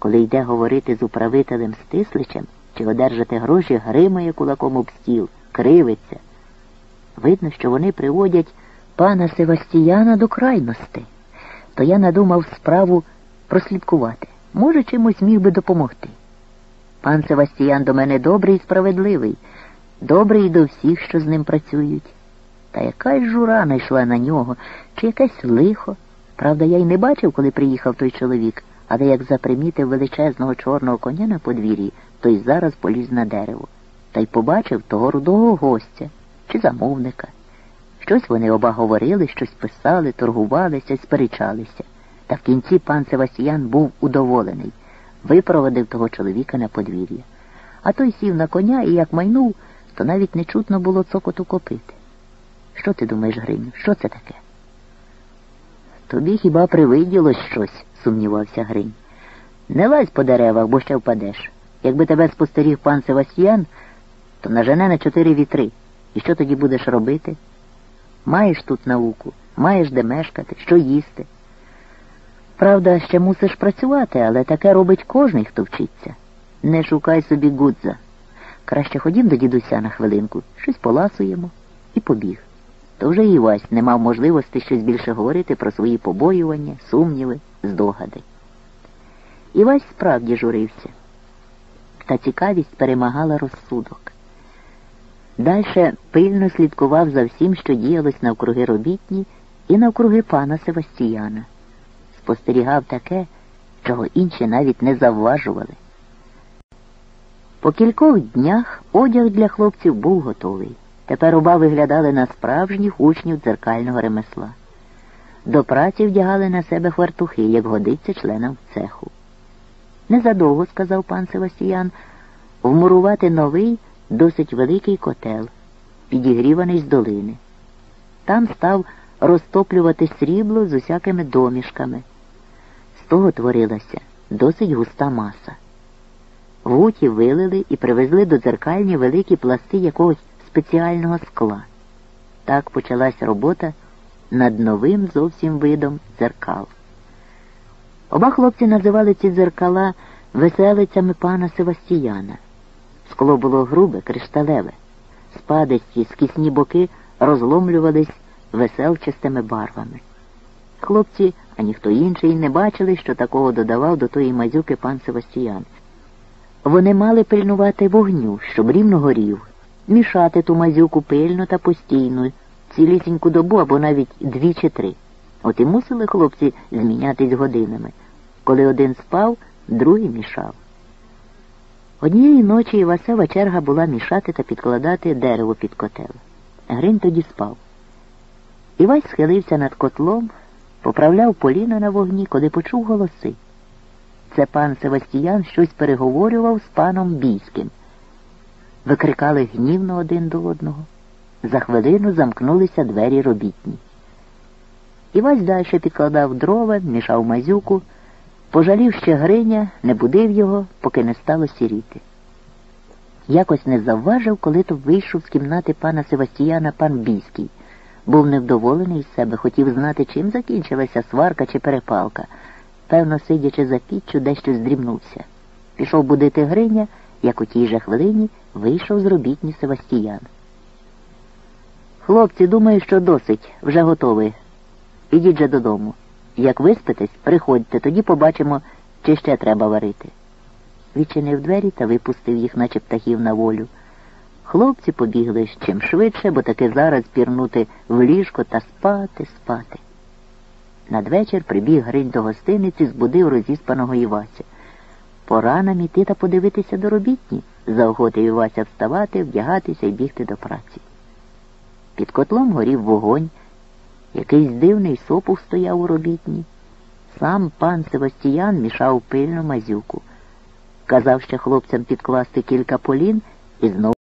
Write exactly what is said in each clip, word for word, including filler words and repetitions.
коли йде говорити з управителем Стисличем чи одержати гроші, гримає кулаком об стіл, кривиться. Видно, що вони приводять пана Севастіяна до крайності. То я надумав справу прослідкувати. Може, чимось міг би допомогти. Пан Севастіян до мене добрий і справедливий, добрий і до всіх, що з ним працюють. Та якась жура найшла на нього, чи якесь лихо. Правда, я й не бачив, коли приїхав той чоловік, але як запримітив величезного чорного коня на подвір'ї, то й зараз поліз на дерево. Та й побачив того рудого гостя чи замовника. Щось вони оба говорили, щось писали, торгувалися, сперечалися. Та в кінці пан Севастіян був удоволений, випровадив того чоловіка на подвір'я. А той сів на коня і як майнув, то навіть не чутно було цокоту копити. Що ти думаєш, Гриню, що це таке? Тобі хіба привиділось щось, сумнівався Гринь. Не лазь по деревах, бо ще впадеш. Якби тебе спостеріг пан Севастіян, то нажене на чотири вітри. І що тоді будеш робити? Маєш тут науку, маєш де мешкати, що їсти. Правда, ще мусиш працювати, але таке робить кожний, хто вчиться. Не шукай собі гудза. Краще ходім до дідуся на хвилинку, щось поласуємо і побіг. То вже Івась не мав можливості щось більше говорити про свої побоювання, сумніви, здогади. Івась справді журився. Та цікавість перемагала розсудок. Дальше пильно слідкував за всім, що діялось навкруги робітні і навкруги пана Севастіяна. Спостерігав таке, чого інші навіть не завважували. По кількох днях одяг для хлопців був готовий. Тепер оба виглядали на справжніх учнів дзеркального ремесла. До праці вдягали на себе хвартухи, як годиться членам цеху. Незадовго, сказав пан Севастіян, вмурувати новий, досить великий котел, підігріваний з долини. Там став розтоплювати срібло з усякими домішками. З того творилася досить густа маса. В гуті вилили і привезли до дзеркальні великі пласти якогось спеціального скла. Так почалась робота над новим зовсім видом дзеркал. Оба хлопці називали ці дзеркала веселицями пана Севастіяна. Скло було грубе, кришталеве. Спадисті, скісні боки розломлювались веселчастими барвами. Хлопці, а ніхто інший, не бачили, що такого додавав до тої мазюки пан Севастіян. Вони мали пильнувати вогню, щоб рівно горів, мішати ту мазюку пильно та постійно, цілісіньку добу або навіть дві чи три. От і мусили хлопці змінятись годинами. Коли один спав, другий мішав. Однієї ночі Івасева черга була мішати та підкладати дерево під котел. Гринь тоді спав. Івась схилився над котлом, поправляв поліна на вогні, коли почув голоси. Це пан Севастіян щось переговорював з паном Бійським. Викрикали гнівно один до одного. За хвилину замкнулися двері робітні. Івась далі підкладав дрова, мішав мазюку, пожалів ще Гриня, не будив його, поки не стало сіріти. Якось не завважив, коли то вийшов з кімнати пана Севастіяна пан Бійський. Був невдоволений із себе, хотів знати, чим закінчилася сварка чи перепалка. Певно, сидячи за піччю, дещо здрімнувся. Пішов будити Гриня, як у тій же хвилині вийшов з робітні Севастіян. «Хлопці, думаю, що досить, вже готовий. Ідіть же додому. Як виспитесь, приходьте, тоді побачимо, чи ще треба варити». Відчинив двері та випустив їх, наче птахів, на волю. Хлопці побігли чим швидше, бо таки зараз пірнути в ліжко та спати, спати. Надвечір прибіг Гринь до гостиниці, збудив розіспаного Івася. «Пора нам іти та подивитися до робітні», – заохотив Івася вставати, вдягатися і бігти до праці. Під котлом горів вогонь, якийсь дивний сопух стояв у робітні. Сам пан Севастіян мішав пильно мазюку. Казав ще хлопцям підкласти кілька полін і знову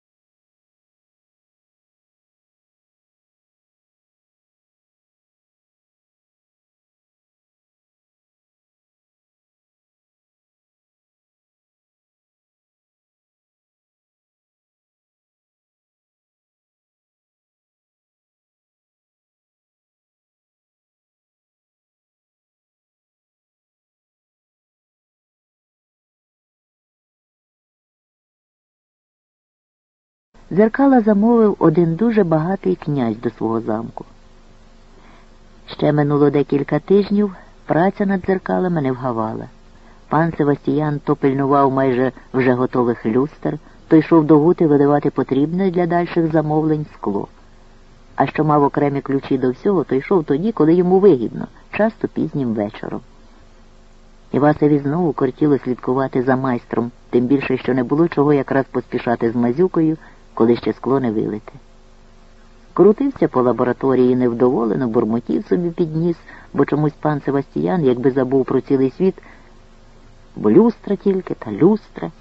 Дзеркала замовив один дуже багатий князь до свого замку. Ще минуло декілька тижнів, праця над дзеркалами не вгавала. Пан Севастіян то пильнував майже вже готових люстр, то йшов до Гути виливати потрібне для дальших замовлень скло. А що мав окремі ключі до всього, то йшов тоді, коли йому вигідно, часто пізнім вечором. Івасеві знову кортіло слідкувати за майстром, тим більше, що не було чого якраз поспішати з мазюкою, коли ще скло не вилите. Крутився по лабораторії невдоволено, бурмотів собі під ніс, бо чомусь пан Севастіян, якби забув про цілий світ, бо люстра тільки, та люстра.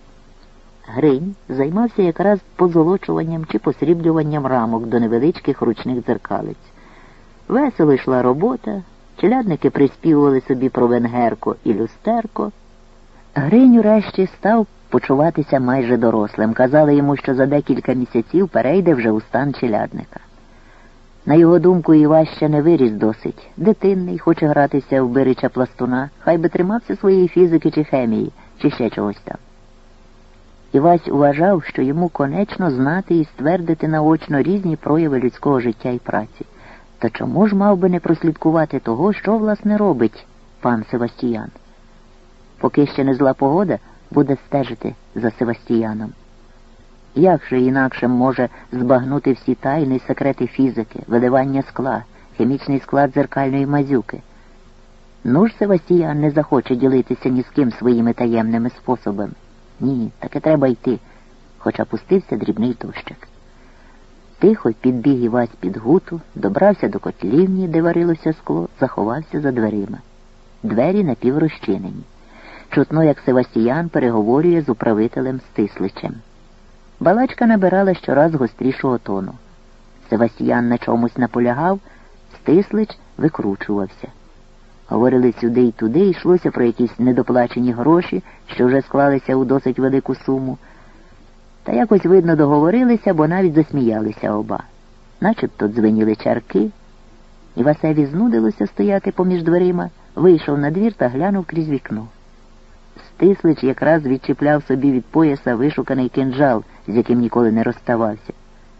Гринь займався якраз позолочуванням чи посріблюванням рамок до невеличких ручних дзеркалиць. Весело йшла робота, челядники приспівували собі про венгерко і люстерко. Гринь урешті став почуватися майже дорослим. Казали йому, що за декілька місяців перейде вже у стан челядника. На його думку, Івась ще не виріс досить. Дитинний, хоче гратися в бирича пластуна, хай би тримався своєї фізики чи хемії, чи ще чогось там. Івась вважав, що йому конечно знати і ствердити наочно різні прояви людського життя і праці. Та чому ж мав би не прослідкувати того, що, власне, робить пан Севастіян? Поки ще не зла погода, буде стежити за Севастіяном. Як же інакше може збагнути всі тайни й секрети фізики, виливання скла, хімічний склад дзеркальної мазюки? Ну ж Севастіян не захоче ділитися ні з ким своїми таємними способами. Ні, таки треба йти, хоча пустився дрібний дощик. Тихо підбіг Івась під Гуту, добрався до котлівні, де варилося скло, заховався за дверима. Двері напіврозчинені. Чутно, як Севастіян переговорює з управителем Стисличем. Балачка набирала щораз гострішого тону. Севастіян на чомусь наполягав, Стислич викручувався. Говорили сюди й туди, йшлося про якісь недоплачені гроші, що вже склалися у досить велику суму. Та якось, видно, договорилися, бо навіть засміялися оба. Начебто дзвеніли чарки. Івасеві знудилося стояти поміж дверима, вийшов на двір та глянув крізь вікно. Стислич якраз відчіпляв собі від пояса вишуканий кинджал, з яким ніколи не розставався.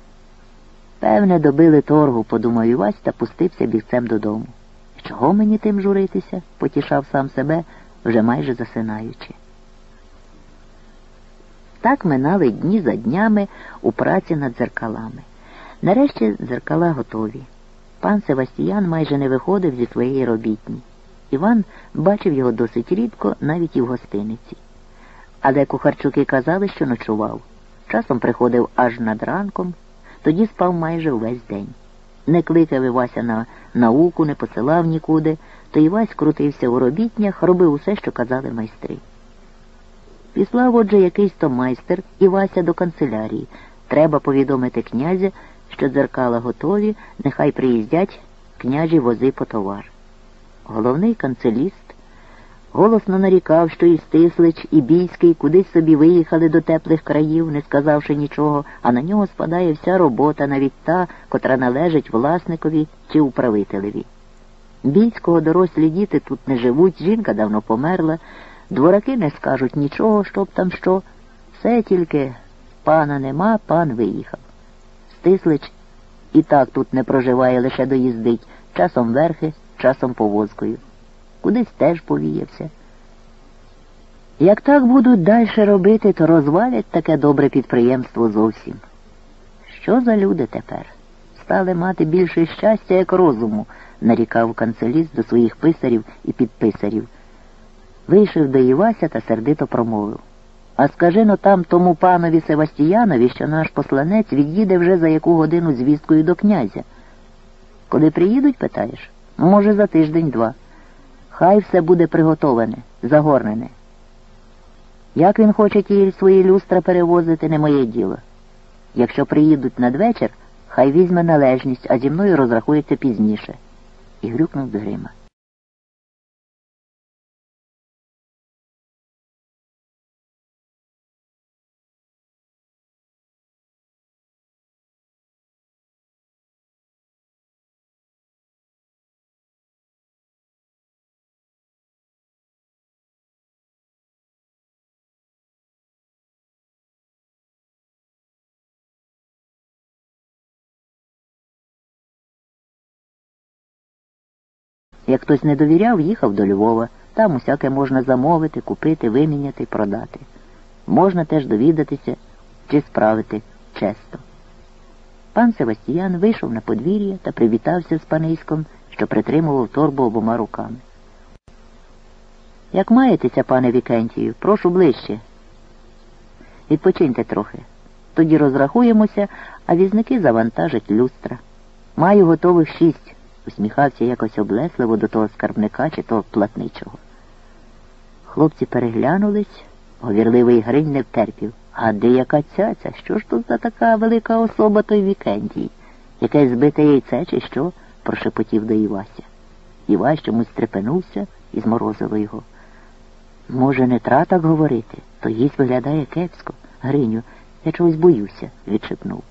Певне, добили торгу, подумав Івась та пустився бігцем додому. Чого мені тим журитися? Потішав сам себе, вже майже засинаючи. Так минали дні за днями у праці над дзеркалами. Нарешті дзеркала готові. Пан Севастіян майже не виходив зі своєї робітні. Іван бачив його досить рідко, навіть і в гостиниці. Але кухарчуки казали, що ночував. Часом приходив аж над ранком, тоді спав майже увесь день. Не кликав Івася на науку, не посилав нікуди, то Івась крутився у робітнях, робив усе, що казали майстри. Післав, отже, якийсь то майстер Івася до канцелярії. Треба повідомити князя, що дзеркала готові, нехай приїздять княжі вози по товар. Головний канцеліст голосно нарікав, що і Стислич, і Бійський кудись собі виїхали до теплих країв, не сказавши нічого, а на нього спадає вся робота, навіть та, котра належить власникові чи управителеві. Бійського дорослі діти тут не живуть, жінка давно померла, двораки не скажуть нічого, щоб там що, все тільки пана нема, пан виїхав. Стислич і так тут не проживає, лише доїздить, часом верхи, часом повозкою. Кудись теж повіявся. Як так будуть далі робити, то розвалять таке добре підприємство зовсім. Що за люди тепер? Стали мати більше щастя, як розуму, нарікав канцеліст до своїх писарів і підписарів. Вийшов до Івася та сердито промовив. А скажи-но там тому панові Севастіянові, що наш посланець від'їде вже за яку годину з вісткою до князя. Коли приїдуть, питаєш? Може, за тиждень-два. Хай все буде приготоване, загорнене. Як він хоче ті свої люстра перевозити, не моє діло. Якщо приїдуть надвечір, хай візьме належність, а зі мною розрахується пізніше. І грюкнув дверима. Як хтось не довіряв, їхав до Львова. Там усяке можна замовити, купити, виміняти, продати. Можна теж довідатися, чи справити често. Пан Севастіян вийшов на подвір'я та привітався з паниськом, що притримував торбу обома руками. «Як маєтеся, пане Вікентію? Прошу ближче. Відпочиньте трохи. Тоді розрахуємося, а візники завантажать люстра. Маю готових шість», — усміхався якось облесливо до того скарбника чи того платничого. Хлопці переглянулись, говірливий Гринь не втерпів. «А де яка цяця? Що ж тут за така велика особа той Вікентій? Якесь збите яйце чи що?» — прошепотів до Івася. Івась чомусь стрепенувся і зморозило його. «Може, не тра так говорити? То їсть виглядає кепсько. Гриню, я чогось боюся», — відшепнув.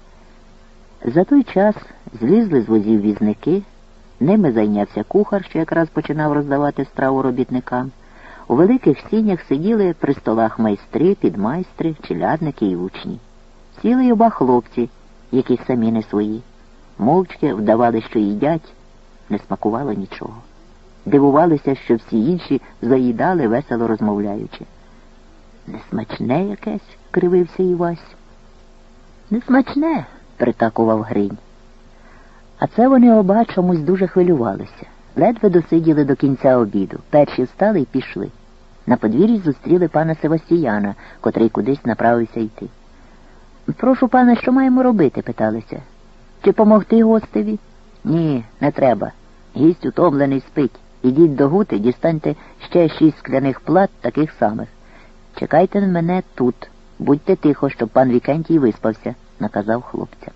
За той час злізли з возів візники, ними зайнявся кухар, що якраз починав роздавати страву робітникам. У великих сінях сиділи при столах майстри, підмайстри, челядники і учні. Сіли й оба хлопці, які самі не свої. Мовчки вдавали, що їдять, не смакувало нічого. Дивувалися, що всі інші заїдали, весело розмовляючи. «Несмачне якесь?» — кривився Івась. «Несмачне!» — притакував Гринь. А це вони оба чомусь дуже хвилювалися. Ледве досиділи до кінця обіду. Перші встали й пішли. На подвір'ї зустріли пана Севастіяна, котрий кудись направився йти. «Прошу пана, що маємо робити?» — питалися. «Чи помогти гостеві?» «Ні, не треба. Гість утомлений спить. Ідіть до гути, дістаньте ще шість скляних плат таких самих. Чекайте на мене тут. Будьте тихо, щоб пан Вікентій виспався», — наказав хлопцям.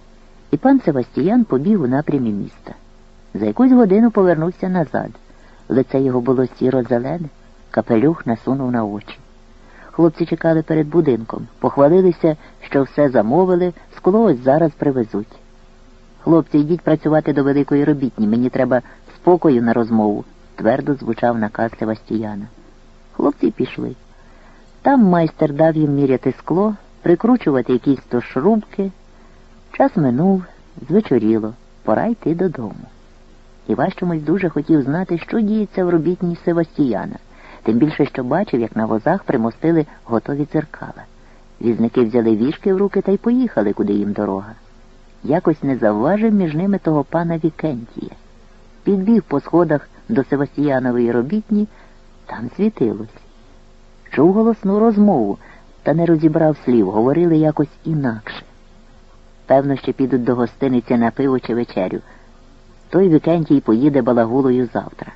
І пан Севастіян побіг у напрямі міста. За якусь годину повернувся назад. Лице його було сіро-зелене, капелюх насунув на очі. Хлопці чекали перед будинком, похвалилися, що все замовили, скло ось зараз привезуть. «Хлопці, йдіть працювати до великої робітні, мені треба спокою на розмову», — твердо звучав наказ Севастіяна. Хлопці пішли. Там майстер дав їм міряти скло, прикручувати якісь то шрубки. Час минув, звечоріло, пора йти додому. Івась чомусь дуже хотів знати, що діється в робітні Севастіяна, тим більше, що бачив, як на возах примостили готові дзеркала. Візники взяли віжки в руки та й поїхали, куди їм дорога. Якось не завважив між ними того пана Вікентія. Підбіг по сходах до Севастіянової робітні, там світилось. Чув голосну розмову, та не розібрав слів, говорили якось інакше. Певно, ще підуть до гостиниці на пиво чи вечерю. Той Вікентій поїде балагулою завтра.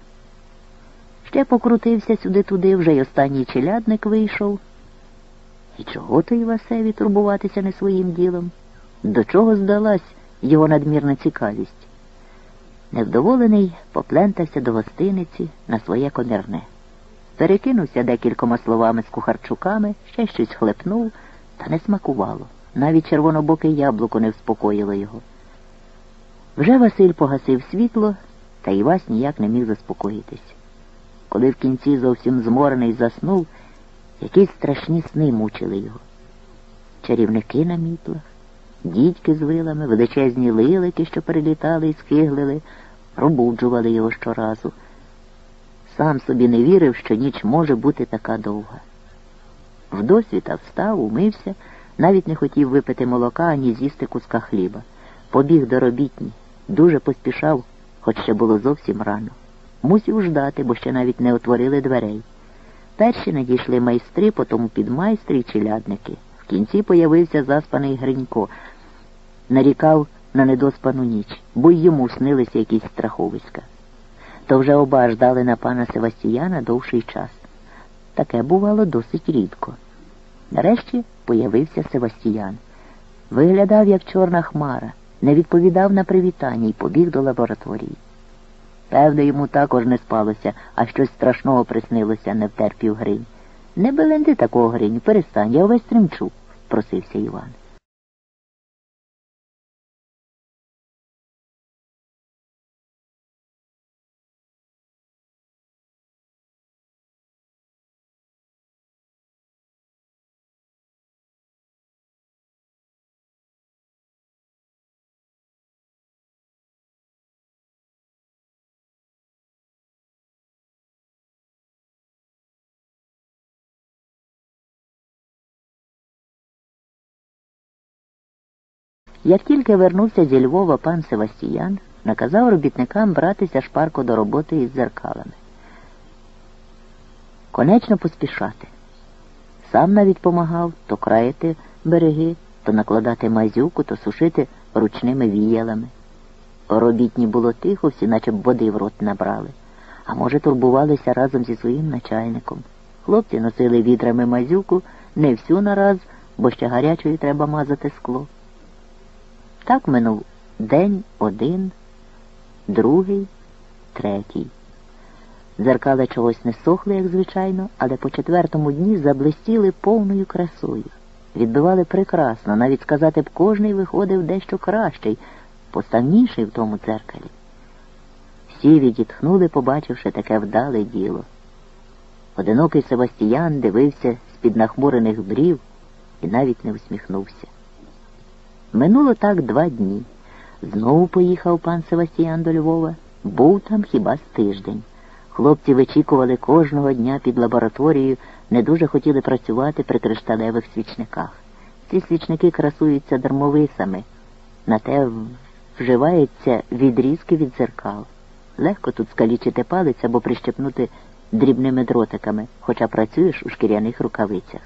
Ще покрутився сюди-туди, вже й останній челядник вийшов. І чого то Івасеві турбуватися не своїм ділом? До чого здалась його надмірна цікавість? Невдоволений поплентався до гостиниці на своє комірне. Перекинувся декількома словами з кухарчуками, ще щось хлепнув, та не смакувало. Навіть червонобоке яблуко не вспокоїло його. Вже Василь погасив світло, та Івась ніяк не міг заспокоїтись. Коли в кінці зовсім зморений заснув, якісь страшні сни мучили його. Чарівники на мітлах, дідьки з вилами, величезні лилики, що перелітали і скиглили, пробуджували його щоразу. Сам собі не вірив, що ніч може бути така довга. Вдосвіта встав, умився, навіть не хотів випити молока, ані з'їсти куска хліба. Побіг до робітні, дуже поспішав, хоч ще було зовсім рано. Мусів ждати, бо ще навіть не отворили дверей. Перші надійшли майстри, потім підмайстри й челядники. В кінці появився заспаний Гринько. Нарікав на недоспану ніч, бо й йому снилися якісь страховиська. То вже оба ждали на пана Севастіяна довший час. Таке бувало досить рідко. Нарешті появився Севастіян. Виглядав, як чорна хмара, не відповідав на привітання й побіг до лабораторії. Певно, йому також не спалося, а щось страшного приснилося, не втерпів Гринь. «Не беленди такого, Гриню, перестань, я увесь тремчу», – просився Іван. Як тільки вернувся зі Львова пан Севастіян, наказав робітникам братися шпарко до роботи із дзеркалами. Конечно поспішати. Сам навіть помагав то країти береги, то накладати мазюку, то сушити ручними віялами. У робітні було тихо, всі наче б води в рот набрали. А може, турбувалися разом зі своїм начальником. Хлопці носили відрами мазюку, не всю нараз, бо ще гарячою треба мазати скло. Так минув день один, другий, третій. Дзеркала чогось не сохли, як звичайно, але по четвертому дні заблистіли повною красою. Відбивали прекрасно, навіть сказати б, кожний виходив дещо кращий, поставніший в тому дзеркалі. Всі відітхнули, побачивши таке вдале діло. Одинокий Севастіян дивився з-під нахмурених брів і навіть не усміхнувся. Минуло так два дні. Знову поїхав пан Севастіян до Львова. Був там хіба з тиждень. Хлопці вичікували кожного дня під лабораторією, не дуже хотіли працювати при кришталевих свічниках. Ці свічники красуються дармовисами, на те вживаються відрізки від дзеркал. Легко тут скалічити палець або прищепнути дрібними дротиками, хоча працюєш у шкіряних рукавицях.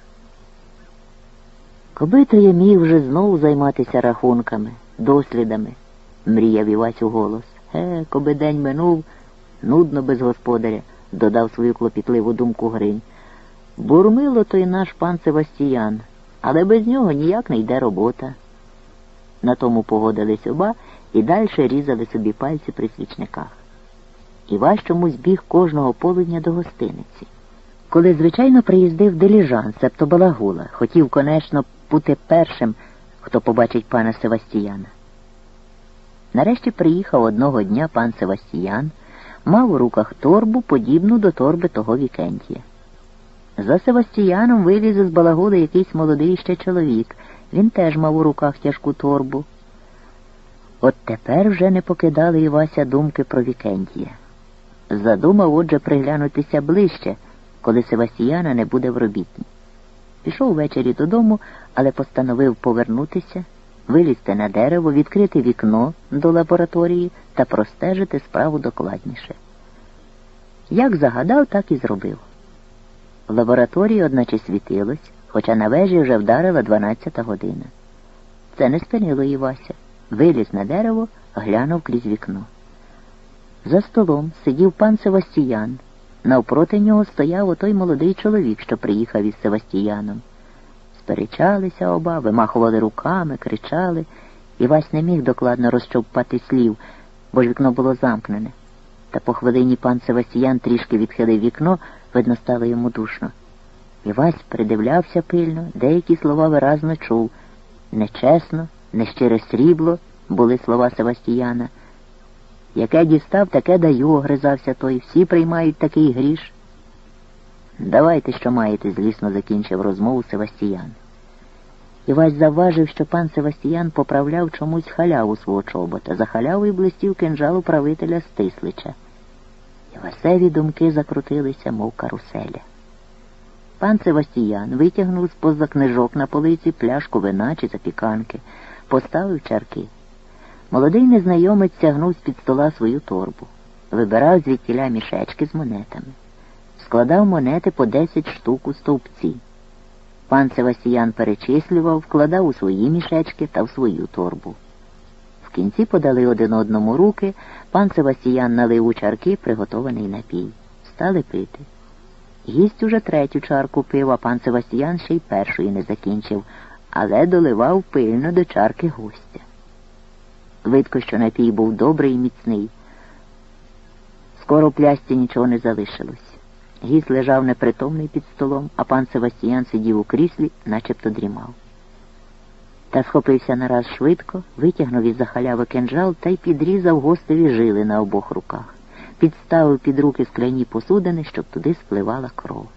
Коби то я міг вже знову займатися рахунками, дослідами, мріяв Івась у голос. Е, коби день минув, нудно без господаря, додав свою клопітливу думку Гринь. Бурмило той наш пан Севастіян, але без нього ніяк не йде робота. На тому погодились оба і дальше різали собі пальці при свічниках. Івась чомусь біг кожного полудня до гостиниці. Коли, звичайно, приїздив диліжанс, себто балагула, хотів, конечно, бути першим, хто побачить пана Севастіяна. Нарешті приїхав одного дня пан Севастіян, мав у руках торбу, подібну до торби того Вікентія. За Севастіяном виліз із балагули якийсь молодий ще чоловік. Він теж мав у руках тяжку торбу. От тепер вже не покидали Івася думки про Вікентія. Задумав, отже, приглянутися ближче, коли Севастіяна не буде в робітні. Пішов ввечері додому, але постановив повернутися, вилізти на дерево, відкрити вікно до лабораторії та простежити справу докладніше. Як загадав, так і зробив. В лабораторії одначе світилось, хоча на вежі вже вдарила дванадцята година. Це не спинило Івася. Виліз на дерево, глянув крізь вікно. За столом сидів пан Севастіян. Навпроти нього стояв отой молодий чоловік, що приїхав із Севастіяном. Сперечалися оба, вимахували руками, кричали. Івась не міг докладно розчовпати слів, бо ж вікно було замкнене. Та по хвилині пан Севастіян трішки відхилив вікно, видно, стало йому душно. Івась придивлявся пильно, деякі слова виразно чув. Нечесно, нещире срібло були слова Севастіяна. Яке дістав, таке даю, огризався той. Всі приймають такий гріш. Давайте, що маєте, злісно закінчив розмову Севастіян. Івась завважив, що пан Севастіян поправляв чомусь халяву свого чобота. За халявою блистів кинджал управителя Стислича. Івасеві думки закрутилися, мов каруселя. Пан Севастіян витягнув з-поза книжок на полиці пляшку вина чи запіканки, поставив чарки. Молодий незнайомець тягнув з-під стола свою торбу. Вибирав звідтіля мішечки з монетами. Складав монети по десять штук у стовпці. Пан Севастіян перечислював, вкладав у свої мішечки та в свою торбу. В кінці подали один одному руки, пан Севастіян налив у чарки приготований напій. Стали пити. Гість уже третю чарку пив, а пан Севастіян ще й першої не закінчив, але доливав пильно до чарки гостя. Видко, що напій був добрий і міцний. Скоро в плясці нічого не залишилось. Гість лежав непритомний під столом, а пан Севастіян сидів у кріслі, начебто дрімав. Та схопився нараз швидко, витягнув із-за халяви кинджал та й підрізав гостеві жили на обох руках. Підставив під руки скляні посудини, щоб туди спливала кров.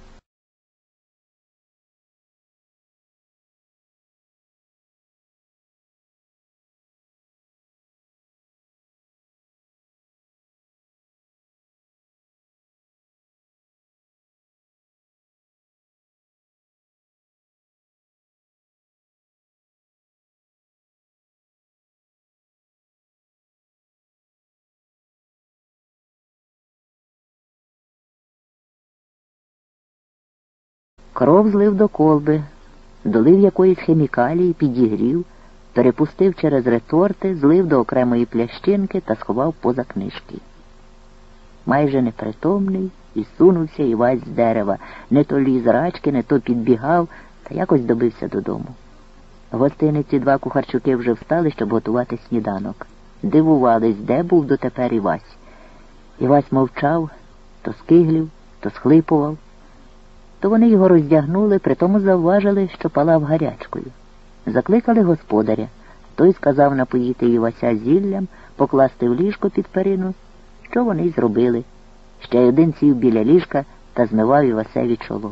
Кров злив до колби, долив якоїсь хімікалії, підігрів, перепустив через реторти, злив до окремої плящинки та сховав поза книжки. Майже непритомний, і сунувся Івась з дерева, не то ліз рачки, не то підбігав, та якось добився додому. В гостиниці два кухарчуки вже встали, щоб готувати сніданок. Дивувались, де був дотепер Івась. Івась мовчав, то скиглів, то схлипував. То вони його роздягнули, притому завважили, що палав гарячкою. Закликали господаря. Той сказав напоїти Івася зіллям, покласти в ліжко під перину, що вони й зробили. Ще й один сів біля ліжка та змивав Івасеві чоло.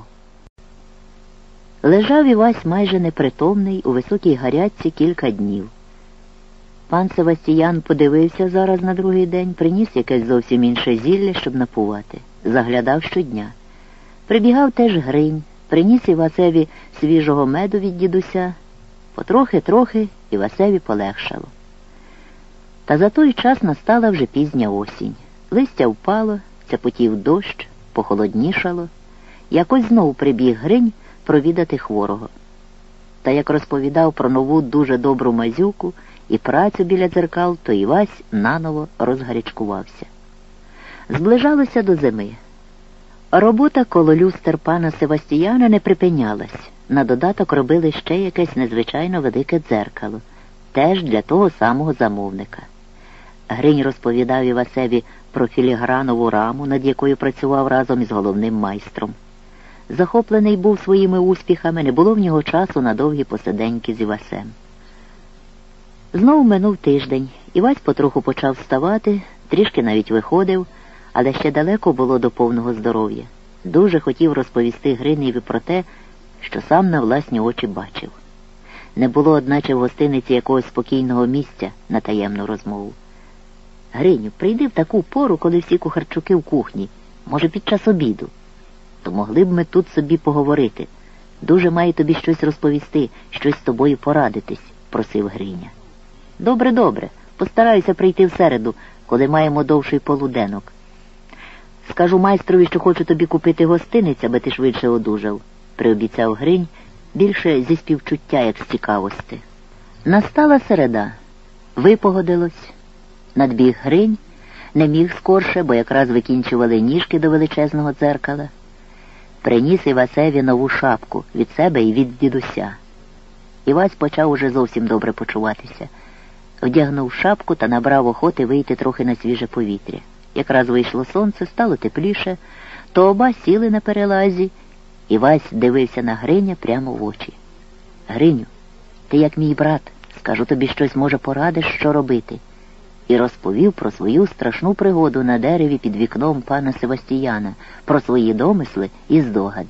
Лежав Івась майже непритомний у високій гарячці кілька днів. Пан Севастіян подивився зараз на другий день, приніс якесь зовсім інше зілля, щоб напувати. Заглядав щодня. Прибігав теж Гринь, приніс Івасеві свіжого меду від дідуся. Потрохи-трохи Івасеві полегшало. Та за той час настала вже пізня осінь. Листя впало, цяпотів дощ, похолоднішало. Якось знов прибіг Гринь провідати хворого. Та як розповідав про нову дуже добру мазюку і працю біля дзеркал, то Івась наново розгарячкувався. Зближалося до зими. Робота коло люстер пана Севастіяна не припинялась. На додаток робили ще якесь незвичайно велике дзеркало, теж для того самого замовника. Гринь розповідав Івасеві про філігранову раму, над якою працював разом із головним майстром. Захоплений був своїми успіхами, не було в нього часу на довгі посиденьки з Івасем. Знову минув тиждень. Івась потроху почав вставати, трішки навіть виходив, але ще далеко було до повного здоров'я. Дуже хотів розповісти Гриневі про те, що сам на власні очі бачив. Не було, одначе, в гостиниці якогось спокійного місця на таємну розмову. «Гриню, прийди в таку пору, коли всі кухарчуки в кухні, може, під час обіду. То могли б ми тут собі поговорити. Дуже маю тобі щось розповісти, щось з тобою порадитись», – просив Гриня. «Добре, добре, постараюся прийти в середу, коли маємо довший полуденок. Скажу майстрові, що хочу тобі купити гостиниць, аби ти швидше одужав», – приобіцяв Гринь, більше зі співчуття, як з цікавості. Настала середа. Випогодилось. Надбіг Гринь, не міг скорше, бо якраз викінчували ніжки до величезного дзеркала. Приніс Івасеві нову шапку від себе і від дідуся. Івась почав уже зовсім добре почуватися. Вдягнув шапку та набрав охоти вийти трохи на свіже повітря. Якраз вийшло сонце, стало тепліше, то оба сіли на перелазі. Івась дивився на Гриня прямо в очі. «Гриню, ти як мій брат, скажу тобі щось, може, порадиш, що робити». І розповів про свою страшну пригоду на дереві під вікном пана Севастіяна, про свої домисли і здогади.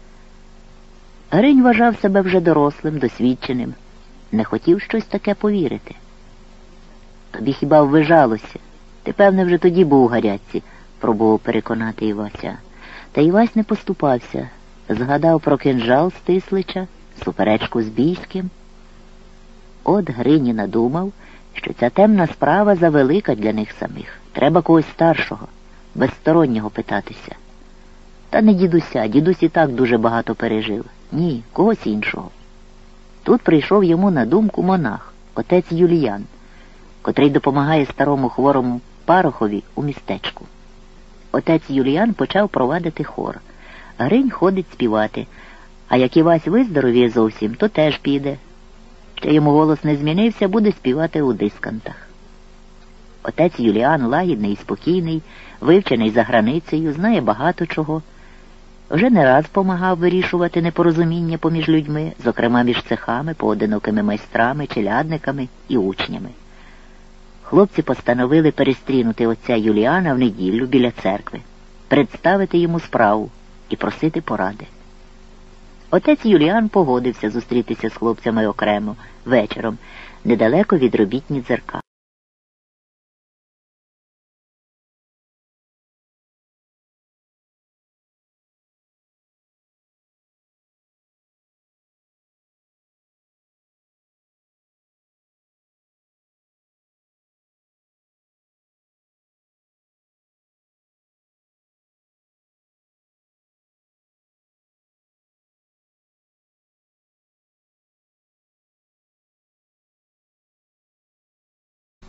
Гринь вважав себе вже дорослим, досвідченим. Не хотів щось таке повірити. «Тобі хіба ввижалося? Ти, певне, вже тоді був у гарячці», – пробував переконати Івася. Та Івась не поступався. Згадав про кинджал Стислича, суперечку з Бійським. От Грині надумав, що ця темна справа завелика для них самих. Треба когось старшого, безстороннього питатися. Та не дідуся, дідусь і так дуже багато пережив. Ні, когось іншого. Тут прийшов йому на думку монах, отець Юліян, котрий допомагає старому хворому парохові у містечку. Отець Юліян почав провадити хор. Гринь ходить співати, а як Івась виздоровіє зовсім, то теж піде. Ще йому голос не змінився, буде співати у дискантах. Отець Юліан лагідний і спокійний, вивчений за границею, знає багато чого. Вже не раз помагав вирішувати непорозуміння поміж людьми, зокрема між цехами, поодинокими майстрами, челядниками і учнями. Хлопці постановили перестрінути отця Юліана в неділю біля церкви, представити йому справу і просити поради. Отець Юліан погодився зустрітися з хлопцями окремо, вечором, недалеко від робітні дзеркал.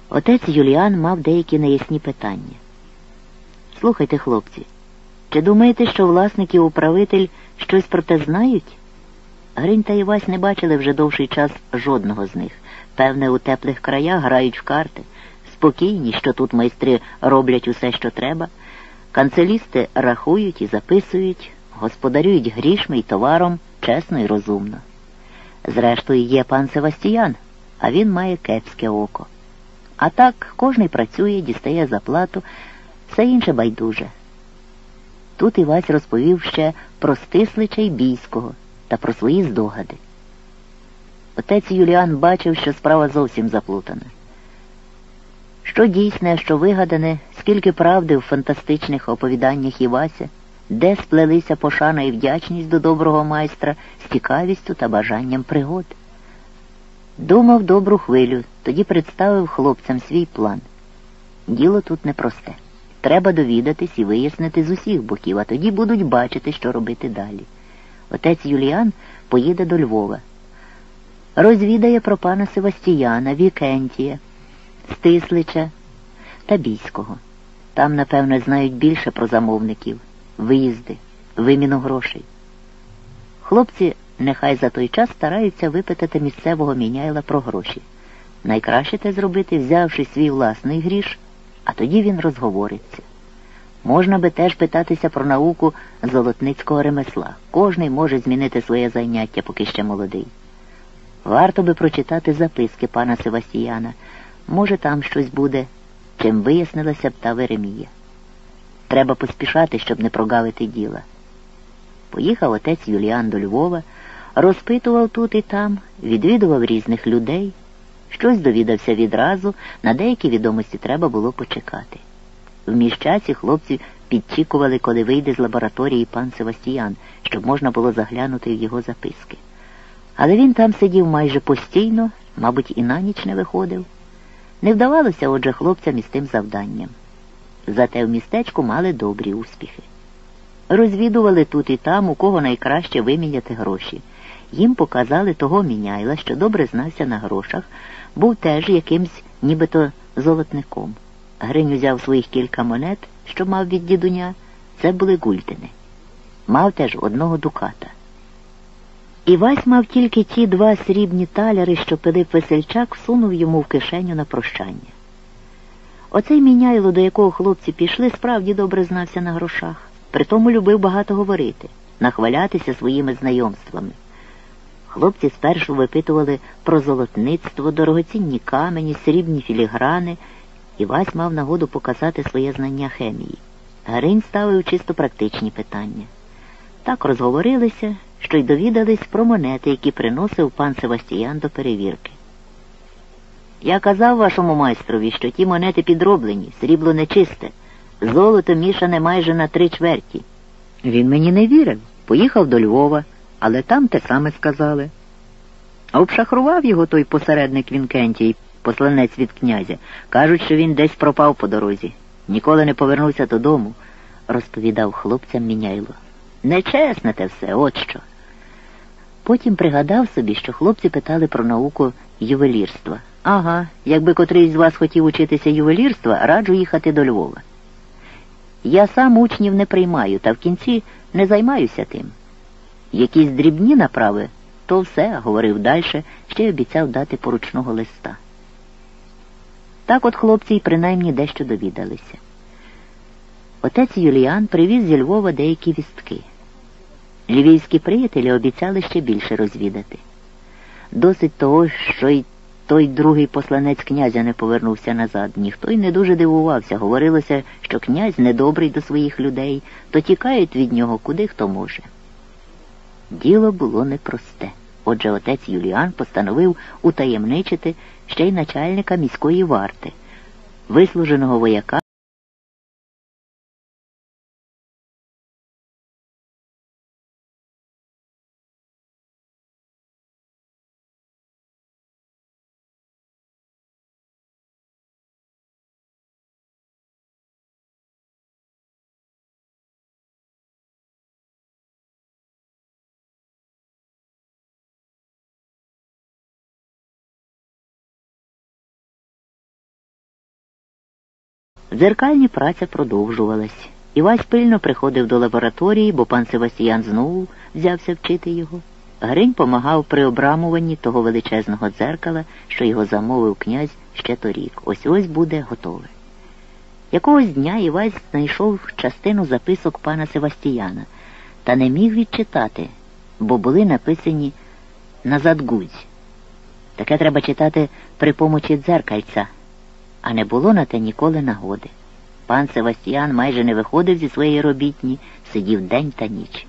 Отець Юліан мав деякі неясні питання. «Слухайте, хлопці, чи думаєте, що власник і управитель щось про те знають?» Гринь та Івась не бачили вже довший час жодного з них. Певне, у теплих краях грають в карти. Спокійні, що тут майстри роблять усе, що треба. Канцелісти рахують і записують, господарюють грішми й товаром чесно і розумно. Зрештою, є пан Севастіян, а він має кепське око. А так, кожний працює, дістає заплату, все інше байдуже. Тут Івась розповів ще про Стислича й Бійського та про свої здогади. Отець Юліан бачив, що справа зовсім заплутана. Що дійсне, що вигадане, скільки правди в фантастичних оповіданнях Івася, де сплелися пошана і вдячність до доброго майстра з цікавістю та бажанням пригод. Думав добру хвилю, тоді представив хлопцям свій план. Діло тут непросте. Треба довідатись і вияснити з усіх боків, а тоді будуть бачити, що робити далі. Отець Юліан поїде до Львова. Розвідає про пана Севастіяна, Вікентія, Стислича та Бійського. Там, напевно, знають більше про замовників, виїзди, виміну грошей. Хлопці нехай за той час стараються випитати місцевого міняйла про гроші. Найкраще те зробити, взявши свій власний гріш, а тоді він розговориться. Можна би теж питатися про науку золотницького ремесла. Кожний може змінити своє заняття, поки ще молодий. Варто би прочитати записки пана Севастіяна. Може, там щось буде, чим вияснилася б та Веремія. Треба поспішати, щоб не прогавити діла. Поїхав отець Юліан до Львова, розпитував тут і там, відвідував різних людей. Щось довідався відразу, на деякі відомості треба було почекати. В міщаці хлопці підчікували, коли вийде з лабораторії пан Севастіян, щоб можна було заглянути в його записки. Але він там сидів майже постійно, мабуть, і на ніч не виходив. Не вдавалося, отже, хлопцям із тим завданням. Зате в містечку мали добрі успіхи. Розвідували тут і там, у кого найкраще виміняти гроші. Їм показали того міняйла, що добре знався на грошах, був теж якимсь нібито золотником. Гринь узяв своїх кілька монет, що мав від дідуня, це були гульдени. Мав теж одного дуката. Івась мав тільки ті два срібні таляри, що Пилип Весельчак всунув йому в кишеню на прощання. Оцей міняйло, до якого хлопці пішли, справді добре знався на грошах. Притому любив багато говорити, нахвалятися своїми знайомствами. Хлопці спершу випитували про золотництво, дорогоцінні камені, срібні філіграни. Івась мав нагоду показати своє знання хемії. Гринь ставив чисто практичні питання. Так розговорилися, що й довідались про монети, які приносив пан Севастіян до перевірки. «Я казав вашому майстрові, що ті монети підроблені, срібло нечисте, золото мішане майже на три чверті». Він мені не вірив, поїхав до Львова, але там те саме сказали. А обшахрував його той посередник Вінкентій, посланець від князя. Кажуть, що він десь пропав по дорозі. Ніколи не повернувся додому, розповідав хлопцям міняйло. Нечесне те все, от що. Потім пригадав собі, що хлопці питали про науку ювелірства. Ага, якби котрийсь з вас хотів учитися ювелірства, раджу їхати до Львова. Я сам учнів не приймаю, та в кінці не займаюся тим. Якісь дрібні направи, то все, говорив дальше, ще й обіцяв дати поручного листа. Так от хлопці й принаймні дещо довідалися. Отець Юліан привіз зі Львова деякі вістки. Львівські приятелі обіцяли ще більше розвідати. Досить того, що й той другий посланець князя не повернувся назад. Ніхто й не дуже дивувався. Говорилося, що князь недобрий до своїх людей, то тікають від нього куди хто може. Діло було непросте. Отже, отець Юліан постановив утаємничити ще й начальника міської варти, вислуженого вояка, В дзеркальні праця продовжувалась. Івась пильно приходив до лабораторії, бо пан Севастіян знову взявся вчити його. Гринь помагав при обрамуванні того величезного дзеркала, що його замовив князь ще торік. Ось-ось буде готове. Якогось дня Івась знайшов частину записок пана Севастіяна, та не міг відчитати, бо були написані на задгудзь. Таке треба читати при помочі дзеркальця, а не було на те ніколи нагоди. Пан Севастіян майже не виходив зі своєї робітні, сидів день та ніч.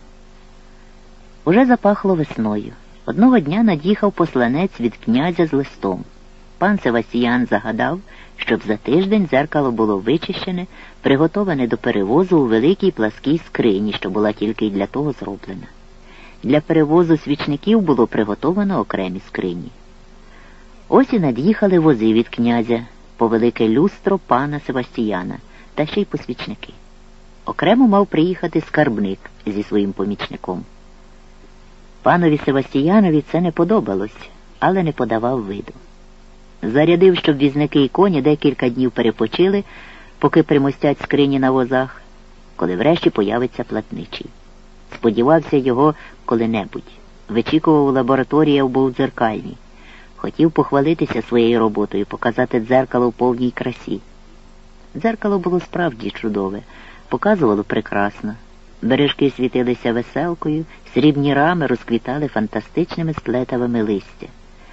Уже запахло весною. Одного дня над'їхав посланець від князя з листом. Пан Севастіян загадав, щоб за тиждень дзеркало було вичищене, приготоване до перевозу у великій пласкій скрині, що була тільки й для того зроблена. Для перевозу свічників було приготовано окремі скрині. Ось і над'їхали вози від князя по велике люстро пана Севастіяна, та ще й по свічники. Окремо мав приїхати скарбник зі своїм помічником. Панові Севастіянові це не подобалось, але не подавав виду. Зарядив, щоб візники і коні декілька днів перепочили, поки примостять скрині на возах, коли врешті появиться платничий. Сподівався його коли-небудь. Вичікував у лабораторії, був у дзеркальні. Хотів похвалитися своєю роботою, показати дзеркало в повній красі. Дзеркало було справді чудове, показувало прекрасно. Бережки світилися веселкою, срібні рами розквітали фантастичними сплетавими листя.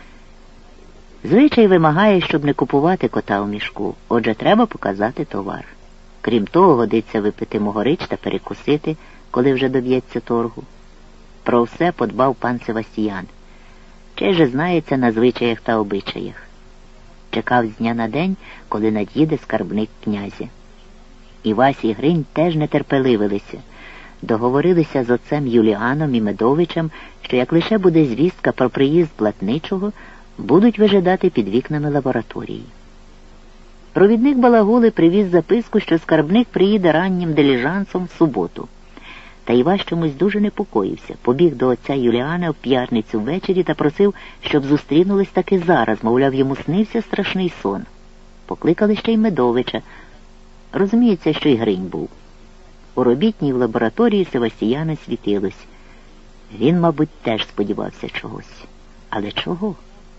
Звичай вимагає, щоб не купувати кота у мішку, отже треба показати товар. Крім того, годиться випити могорич та перекусити, коли вже доб'ється торгу. Про все подбав пан Севастіян. Чи же знається на звичаях та обичаях. Чекав з дня на день, коли над'їде скарбник князя. Івась і Гринь теж нетерпеливилися. Договорилися з отцем Юліаном і Медовичем, що як лише буде звістка про приїзд платничого, будуть вижидати під вікнами лабораторії. Провідник Балагули привіз записку, що скарбник приїде раннім диліжансом в суботу. Та Івась чомусь дуже непокоївся. Побіг до отця Юліана в п'ятницю ввечері та просив, щоб зустрінулись таки зараз, мовляв, йому снився страшний сон. Покликали ще й Медовича. Розуміється, що й Гринь був. У робітній в лабораторії Севастіяна світилось. Він, мабуть, теж сподівався чогось. Але чого?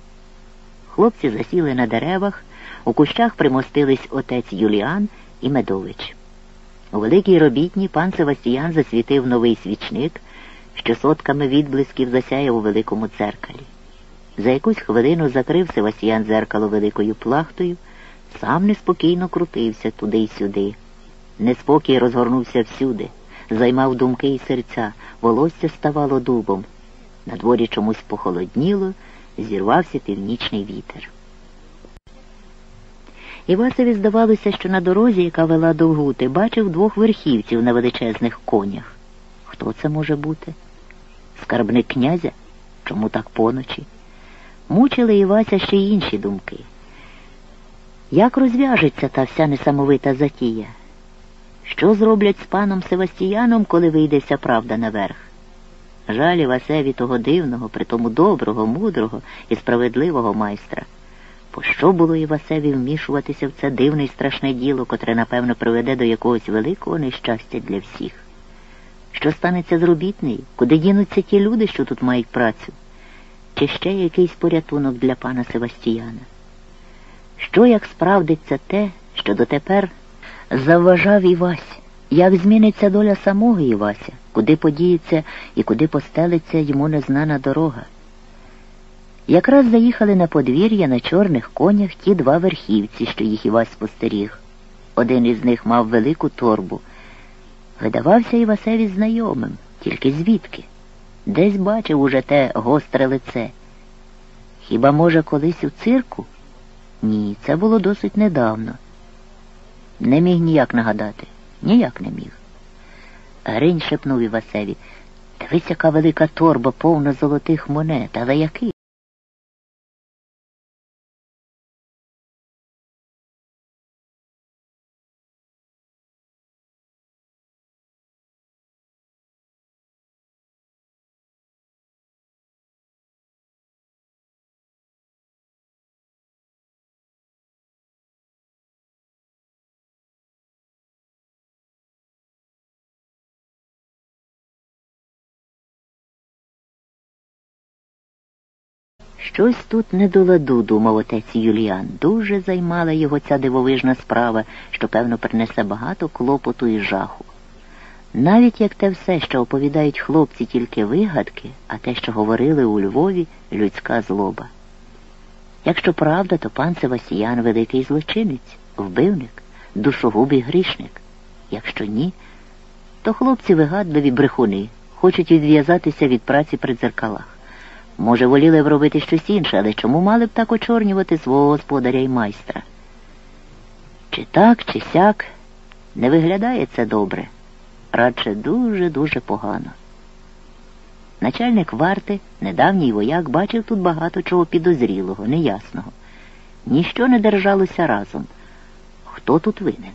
Хлопці засіли на деревах, у кущах примостились отець Юліан і Медович. У великій робітні пан Севастіян засвітив новий свічник, що сотками відблисків засяяв у великому дзеркалі. За якусь хвилину закрив Севастіян дзеркало великою плахтою, сам неспокійно крутився туди й сюди. Неспокій розгорнувся всюди, займав думки й серця, волосся ставало дубом. На дворі чомусь похолодніло, зірвався північний вітер. Івасові здавалося, що на дорозі, яка вела до Гути, бачив двох верхівців на величезних конях. Хто це може бути? Скарбник князя? Чому так поночі? Мучили Івася ще й інші думки. Як розв'яжеться та вся несамовита затія? Що зроблять з паном Севастіяном, коли вийде вся правда наверх? Жаль Івасеві того дивного, притому доброго, мудрого і справедливого майстра. Пощо було Івасеві вмішуватися в це дивне й страшне діло, котре, напевно, приведе до якогось великого нещастя для всіх? Що станеться з робітнею? Куди дінуться ті люди, що тут мають працю? Чи ще якийсь порятунок для пана Севастіяна? Що, як справдиться те, що дотепер завважав Івась? Як зміниться доля самого Івася? Куди подіється і куди постелиться йому незнана дорога? Якраз заїхали на подвір'я на чорних конях ті два верхівці, що їх Івась спостеріг. Один із них мав велику торбу. Видавався Івасеві знайомим, тільки звідки? Десь бачив уже те гостре лице. Хіба, може, колись у цирку? Ні, це було досить недавно. Не міг ніяк нагадати. Ніяк не міг. Гринь шепнув Івасеві: «Дивись, яка велика торба, повна золотих монет, але який?» Щось тут не до ладу, думав отець Юліан. Дуже займала його ця дивовижна справа, що, певно, принесе багато клопоту і жаху. Навіть як те все, що оповідають хлопці, тільки вигадки, а те, що говорили у Львові, людська злоба. Якщо правда, то пан Севастіян – великий злочинець, вбивник, душогуб і грішник. Якщо ні, то хлопці вигадливі брехуни, хочуть відв'язатися від праці при дзеркалах. Може, воліли б робити щось інше, але чому мали б так очорнювати свого господаря і майстра? Чи так, чи сяк, не виглядає це добре, радше дуже-дуже погано. Начальник варти, недавній вояк, бачив тут багато чого підозрілого, неясного. Ніщо не держалося разом. Хто тут винен?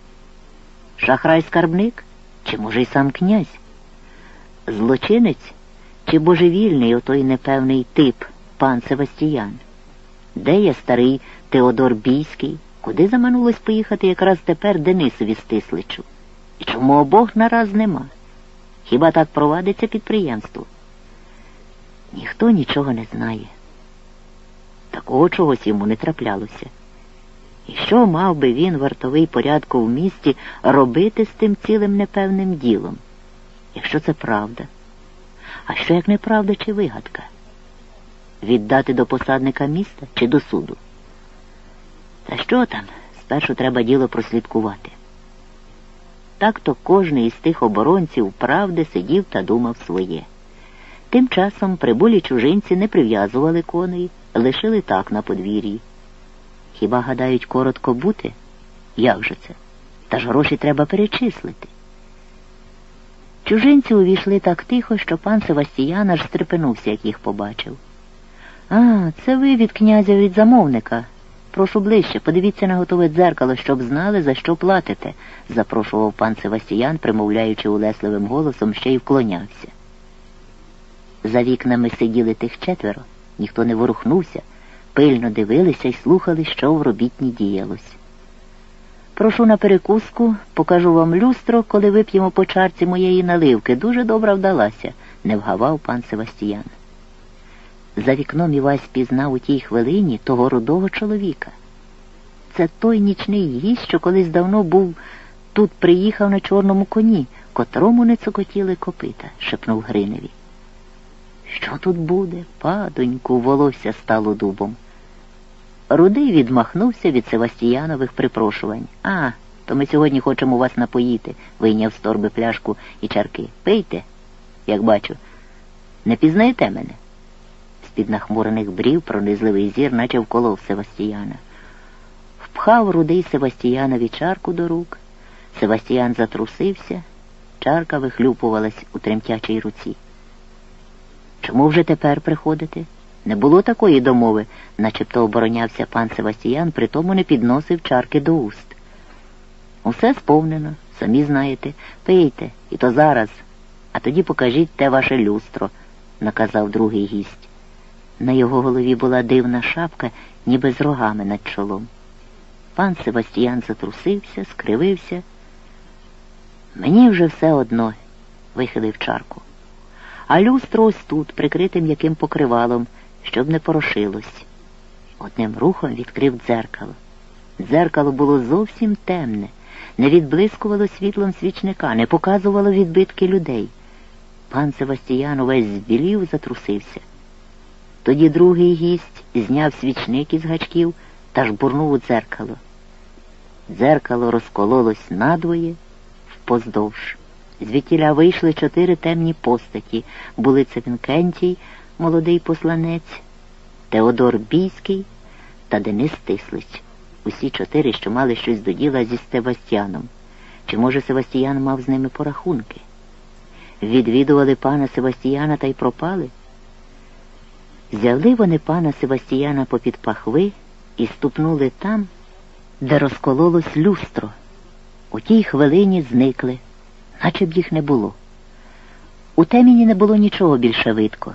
Шахрай-скарбник? Чи, може, й сам князь? Злочинець? Чи божевільний отой непевний тип, пан Севастіян? Де є старий Теодор Бійський? Куди заманулось поїхати якраз тепер Денисові Стисличу? І чому обох нараз нема? Хіба так провадиться підприємство? Ніхто нічого не знає. Такого чогось йому не траплялося. І що мав би він, вартовий порядку в місті, робити з тим цілим непевним ділом, якщо це правда? А що як неправда чи вигадка? Віддати до посадника міста чи до суду? Та що там, спершу треба діло прослідкувати. Так-то кожний із тих оборонців правди сидів та думав своє. Тим часом прибулі чужинці не прив'язували коней, лишили так на подвір'ї. Хіба гадають коротко бути? Як же це? Та ж гроші треба перечислити. Чужинці увійшли так тихо, що пан Севастіян аж стрепенувся, як їх побачив. «А, це ви від князя, від замовника. Прошу ближче, подивіться на готове дзеркало, щоб знали, за що платите», – запрошував пан Севастіян, примовляючи улесливим голосом, ще й вклонявся. За вікнами сиділи тих четверо, ніхто не ворухнувся, пильно дивилися й слухали, що в робітні діялось. «Прошу на перекуску, покажу вам люстро, коли вип'ємо по чарці моєї наливки. Дуже добра вдалася», – не вгавав пан Севастіян. За вікном Івась пізнав у тій хвилині того рудого чоловіка. Це той нічний гість, що колись давно був тут, приїхав на чорному коні, котрому не цокотіли копита, – шепнув Гриневі. «Що тут буде, падоньку?» – волосся стало дубом. Рудий відмахнувся від Севастіянових припрошувань. «А, то ми сьогодні хочемо вас напоїти», – вийняв з торби пляшку і чарки. «Пийте, як бачу. Не пізнаєте мене?» З-під нахмурених брів пронизливий зір наче вколов Севастіяна. Впхав Рудий Севастіянові чарку до рук. Севастіян затрусився, чарка вихлюпувалась у тремтячій руці. «Чому вже тепер приходите? Не було такої домови», – начебто оборонявся пан Севастіян, притому не підносив чарки до уст. «Усе сповнено, самі знаєте. Пийте, і то зараз, а тоді покажіть те ваше люстро», – наказав другий гість. На його голові була дивна шапка, ніби з рогами над чолом. Пан Севастіян затрусився, скривився. «Мені вже все одно», – вихилив чарку. «А люстро ось тут, прикрите м'яким покривалом, щоб не порошилось». Одним рухом відкрив дзеркало. Дзеркало було зовсім темне, не відблискувало світлом свічника, не показувало відбитки людей. Пан Севастіян увесь збілів, затрусився. Тоді другий гість зняв свічник із гачків та жбурнув у дзеркало. Дзеркало розкололось надвоє, впоздовж. Звідтіля вийшли чотири темні постаті. Були це Вінкентій, молодий посланець, Теодор Бійський та Денис Стислич. Усі чотири, що мали щось до діла зі Севастіяном. Чи, може, Севастіян мав з ними порахунки? Відвідували пана Севастіяна та й пропали? Взяли вони пана Севастіяна попід пахви і ступнули там, де розкололось люстро. У тій хвилині зникли, наче б їх не було. У теміні не було нічого більше видко.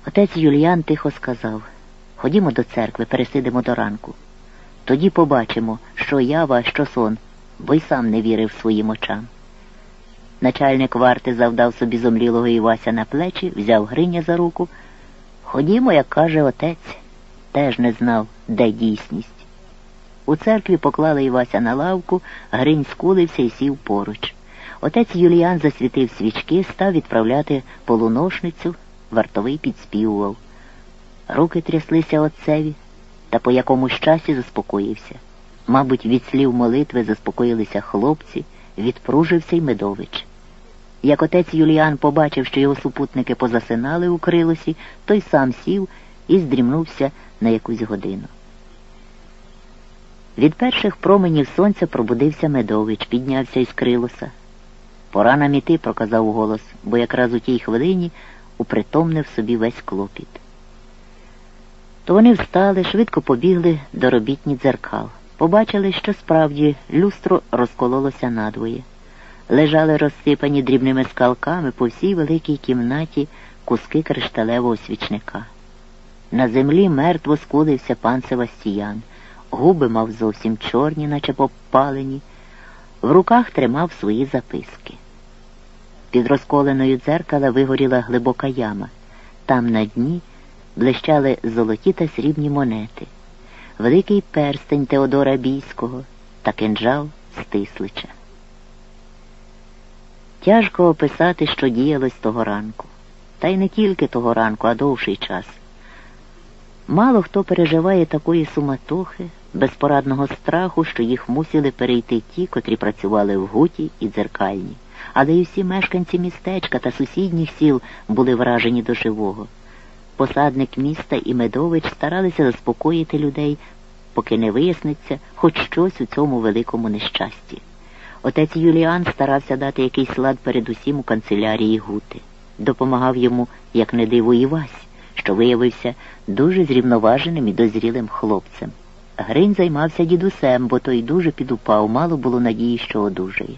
Отець Юліан тихо сказав: «Ходімо до церкви, пересидимо до ранку. Тоді побачимо, що ява, а що сон», бо й сам не вірив своїм очам. Начальник варти завдав собі зомлілого Івася на плечі, взяв Гриня за руку. «Ходімо, як каже отець», теж не знав, де дійсність. У церкві поклали Івася на лавку, Гринь скулився і сів поруч. Отець Юліан засвітив свічки, став відправляти полуношницю, вартовий підспівував. Руки тряслися отцеві, та по якомусь часі заспокоївся. Мабуть, від слів молитви заспокоїлися хлопці, відпружився й Медович. Як отець Юліан побачив, що його супутники позасинали у крилосі, той сам сів і здрімнувся на якусь годину. Від перших променів сонця пробудився Медович, піднявся із крилоса. «Пора нам іти», – проказав голос, бо якраз у тій хвилині упритомнив собі весь клопіт. То вони встали, швидко побігли до робітні дзеркал. Побачили, що справді люстро розкололося надвоє. Лежали розсипані дрібними скалками по всій великій кімнаті куски кришталевого свічника. На землі мертво скулився пан Севастіян. Губи мав зовсім чорні, наче попалені. В руках тримав свої записки. Під розколеною дзеркала вигоріла глибока яма. Там на дні блищали золоті та срібні монети, великий перстень Теодора Бійського та кинджал Стислича. Тяжко описати, що діялось того ранку. Та й не тільки того ранку, а довший час. Мало хто переживає такої суматохи, безпорадного страху, що їх мусили перейти ті, котрі працювали в гуті і дзеркальні. Але й усі мешканці містечка та сусідніх сіл були вражені до живого. Посадник міста і Медович старалися заспокоїти людей, поки не виясниться хоч щось у цьому великому нещасті. Отець Юліан старався дати якийсь лад передусім у канцелярії гути. Допомагав йому, як не диво, Івась, що виявився дуже зрівноваженим і дозрілим хлопцем. Гринь займався дідусем, бо той дуже підупав, мало було надії, що одужає.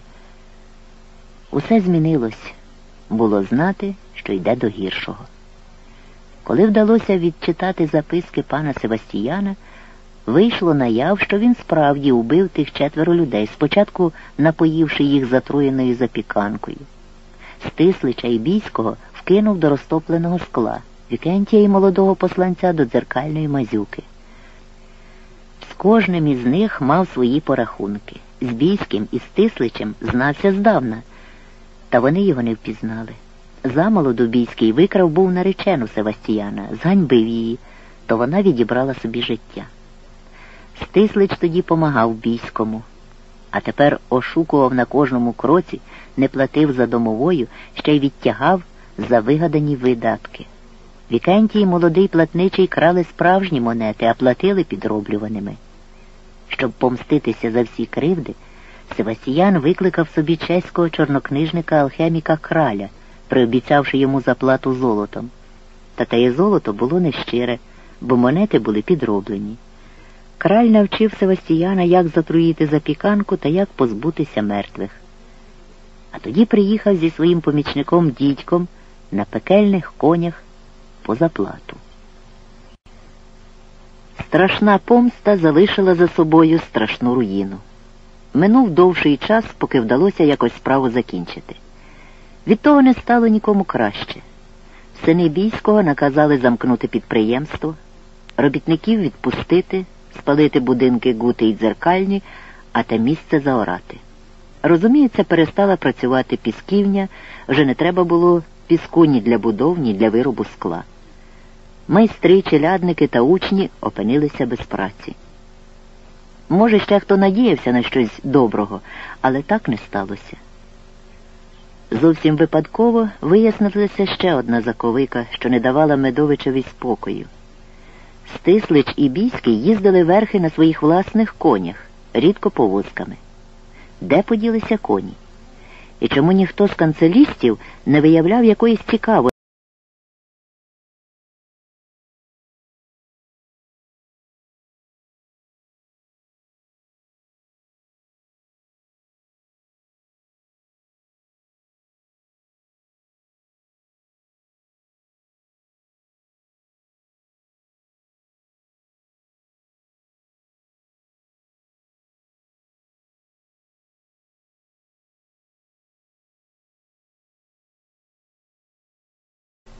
Усе змінилось. Було знати, що йде до гіршого. Коли вдалося відчитати записки пана Севастіяна, вийшло наяв, що він справді убив тих четверо людей, спочатку напоївши їх затруєною запіканкою. Стислича і Бійського вкинув до розтопленого скла, Вікентія і молодого посланця до дзеркальної мазюки. З кожним із них мав свої порахунки. З Бійським і Стисличем знався здавна, та вони його не впізнали. Замолоду Бійський викрав був наречену Севастіяна, зганьбив її, то вона відібрала собі життя. Стислич тоді помагав Бійському, а тепер ошукував на кожному кроці, не платив за домовою, ще й відтягав за вигадані видатки. Вікентій і молодий платничий крали справжні монети, а платили підроблюваними. Щоб помститися за всі кривди, Севастіян викликав собі чеського чорнокнижника-алхеміка Краля, приобіцявши йому заплату золотом. Та теє золото було нещире, бо монети були підроблені. Краль навчив Севастіяна, як затруїти запіканку та як позбутися мертвих. А тоді приїхав зі своїм помічником Дідьком на пекельних конях по заплату. Страшна помста залишила за собою страшну руїну. Минув довший час, поки вдалося якось справу закінчити. Від того не стало нікому краще. Сини Бійського наказали замкнути підприємство, робітників відпустити, спалити будинки гути й дзеркальні, а те місце заорати. Розуміється, перестала працювати пісківня, вже не треба було піску ні для будов, ні для виробу скла. Майстри, челядники та учні опинилися без праці. Може, ще хто надіявся на щось доброго, але так не сталося. Зовсім випадково вияснилася ще одна заковика, що не давала Медовичеві спокою. Стислич і Бійський їздили верхи на своїх власних конях, рідко повозками. Де поділися коні? І чому ніхто з канцелістів не виявляв якоїсь цікавості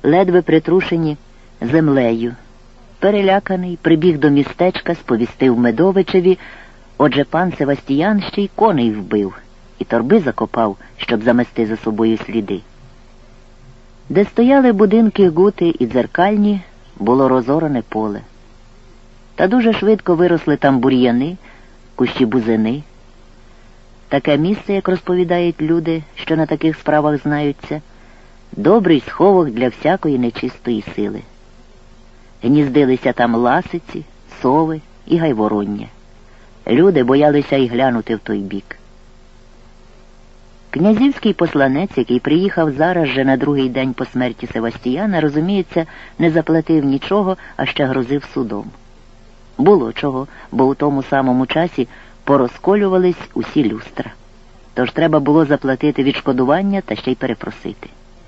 ледве притрушені землею. Переляканий, прибіг до містечка, сповістив Медовичеві, отже пан Севастіян ще й коней вбив і торби закопав, щоб замести за собою сліди. Де стояли будинки гути і дзеркальні, було розоране поле. Та дуже швидко виросли там бур'яни, кущі бузини. Таке місце, як розповідають люди, що на таких справах знаються, добрий сховок для всякої нечистої сили. Гніздилися там ласиці, сови і гайвороння. Люди боялися й глянути в той бік. Князівський посланець, який приїхав зараз же на другий день по смерті Севастіяна, розуміється, не заплатив нічого, а ще грозив судом. Було чого, бо у тому самому часі порозколювались усі люстра. Тож треба було заплатити відшкодування та ще й перепросити.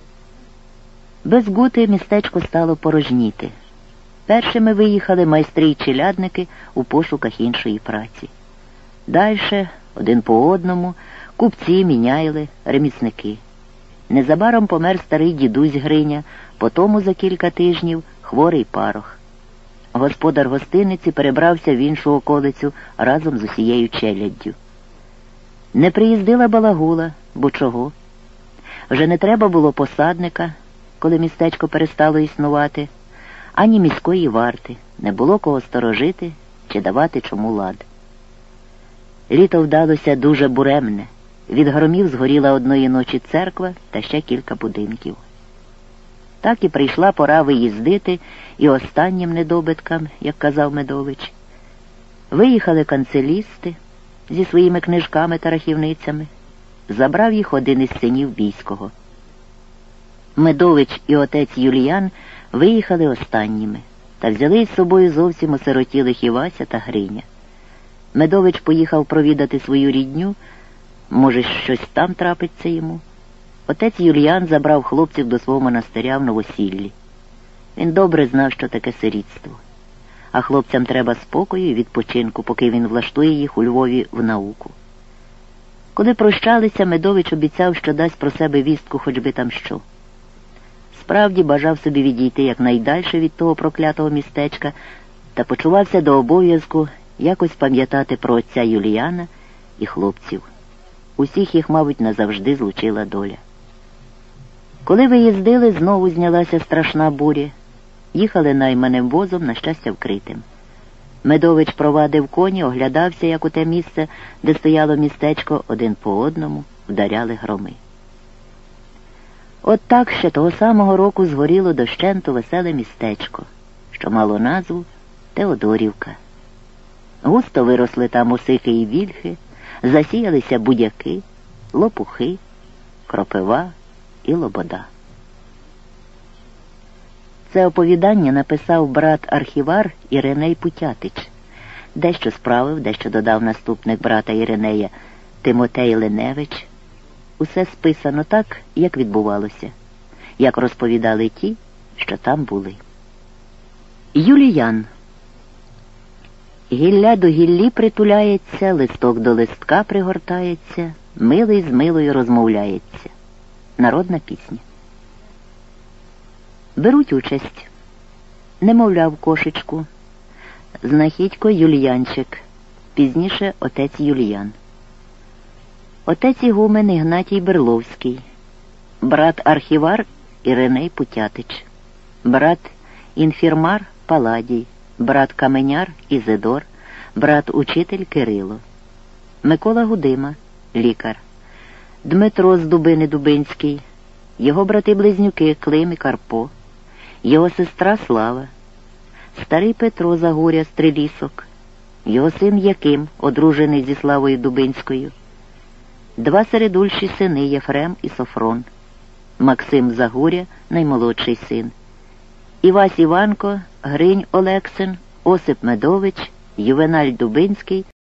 Без гути містечко стало порожніти. Першими виїхали майстри й челядники у пошуках іншої праці. Дальше, один по одному, купці, міняйли, ремісники. Незабаром помер старий дідусь Гриня, потому за кілька тижнів хворий парох. Господар гостиниці перебрався в іншу околицю разом з усією челяддю. Не приїздила балагула, бо чого? Вже не треба було посадника, коли містечко перестало існувати, ані міської варти, не було кого сторожити чи давати чому лад. Літо вдалося дуже буремне. Від громів згоріла одної ночі церква та ще кілька будинків. Так і прийшла пора виїздити і останнім недобиткам, як казав Медович. Виїхали канцелісти зі своїми книжками та рахівницями. Забрав їх один із синів Бійського. Медович і отець Юліян виїхали останніми та взяли із собою зовсім осиротілих Івася та Гриня. Медович поїхав провідати свою рідню, може, щось там трапиться йому. Отець Юліян забрав хлопців до свого монастиря в Новосіллі. Він добре знав, що таке сирітство. А хлопцям треба спокою і відпочинку, поки він влаштує їх у Львові в науку. Коли прощалися, Медович обіцяв, що дасть про себе вістку хоч би там що. Справді бажав собі відійти якнайдальше від того проклятого містечка та почувався до обов'язку якось пам'ятати про отця Юліяна і хлопців. Усіх їх, мабуть, назавжди злучила доля. Коли виїздили, знову знялася страшна буря. Їхали найманим возом, на щастя, вкритим. Медович провадив коні, оглядався, як у те місце, де стояло містечко, один по одному вдаряли громи. От так ще того самого року згоріло дощенту веселе містечко, що мало назву Теодорівка. Густо виросли там осики і вільхи, засіялися будяки, лопухи, кропива і лобода. Це оповідання написав брат-архівар Іриней Путятич. Дещо справив, дещо додав наступник брата Іринея Тимотей Леневич. Усе списано так, як відбувалося, як розповідали ті, що там були. Юліян. Гілля до гіллі притуляється, листок до листка пригортається, милий з милою розмовляється. Народна пісня. Беруть участь. Немовля в кошечку. Знахідько Юліянчик. Пізніше отець Юліян. Отець ігумен Ігнатій Берловський. Брат-архівар Іриней Путятич. Брат-інфірмар Паладій. Брат-каменяр Ізидор. Брат-учитель Кирило. Микола Гудима, лікар. Дмитро з Дубини Дубинський. Його брати-близнюки Клим і Карпо. Його сестра Слава. Старий Петро Загоря Стрелісок. Його син Яким, одружений зі Славою Дубинською. Два середульші сини Єфрем і Софрон. Максим Загоря, наймолодший син. Івась Іванко, Гринь Олексин, Осип Медович, Ювеналь Дубинський